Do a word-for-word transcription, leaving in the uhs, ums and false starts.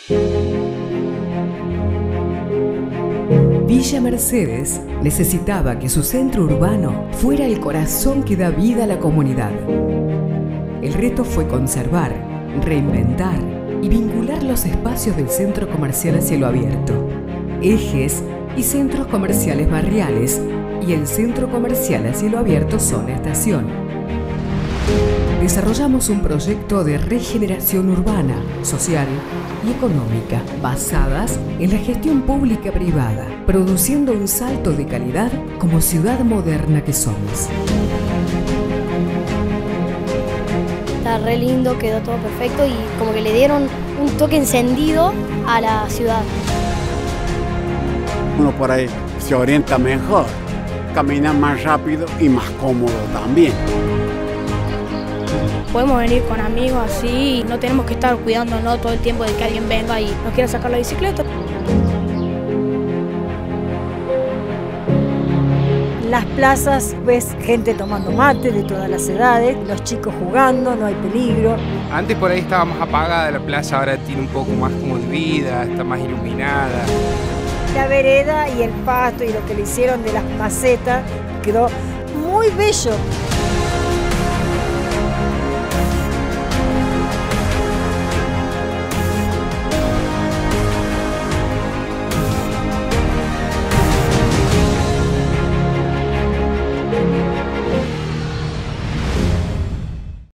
Villa Mercedes necesitaba que su centro urbano fuera el corazón que da vida a la comunidad. El reto fue conservar, reinventar y vincular los espacios del centro comercial a cielo abierto, ejes y centros comerciales barriales y el centro comercial a cielo abierto zona estación. Desarrollamos un proyecto de regeneración urbana, social y económica basadas en la gestión pública privada, produciendo un salto de calidad como ciudad moderna que somos. Está re lindo, quedó todo perfecto y como que le dieron un toque encendido a la ciudad. Uno por ahí se orienta mejor, camina más rápido y más cómodo también. Podemos venir con amigos así y no tenemos que estar cuidándonos todo el tiempo de que alguien venga y nos quiera sacar la bicicleta. En las plazas ves gente tomando mate de todas las edades, los chicos jugando, no hay peligro. Antes por ahí estaba más apagada la plaza, ahora tiene un poco más como de vida, está más iluminada. La vereda y el pasto y lo que le hicieron de las macetas quedó muy bello.